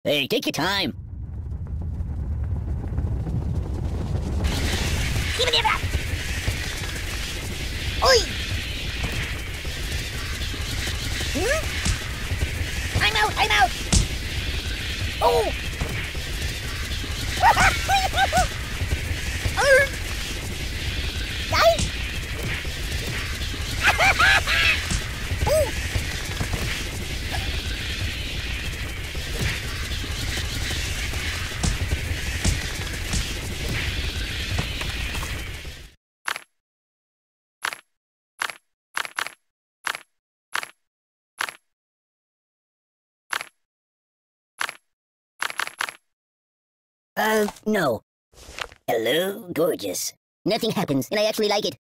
Hey, take your time. Give me that! Oi! I'm out! I'm out! Oh! Guys! No. Hello, gorgeous. Nothing happens, and I actually like it.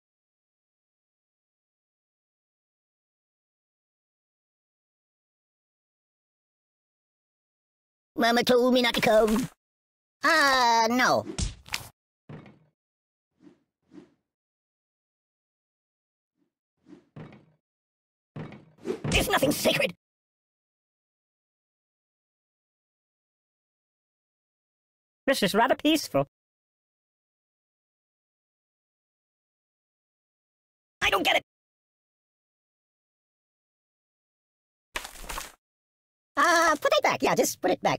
Mama told me not to come. No. There's nothing sacred. This is rather peaceful. I don't get it. Put it back. Yeah, just put it back.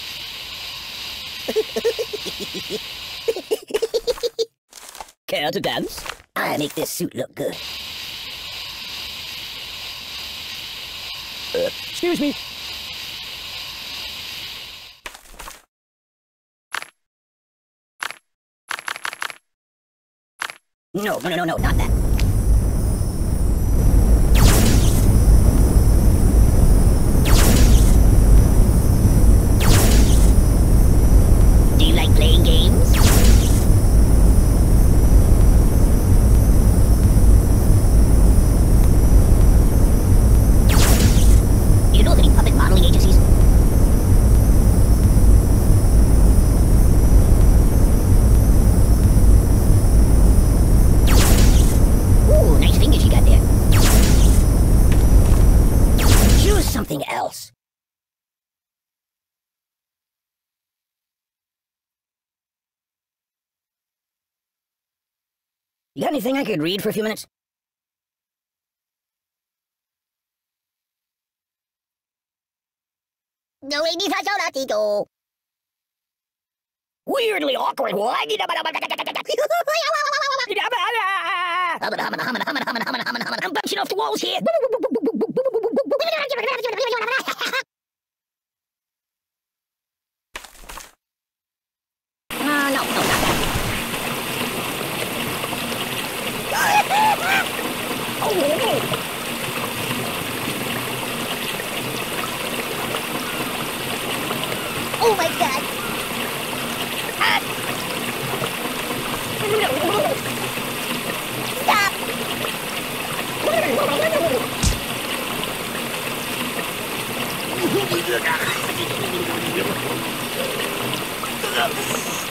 Care to dance? I make this suit look good. Excuse me. No, not that. Do you like playing games? You know of any puppet modeling agencies? Ooh, nice fingers you got there. Choose something else. You got anything I could read for a few minutes? Weirdly awkward. I'm bouncing off the walls here. No, not that. Oh my god! Stop!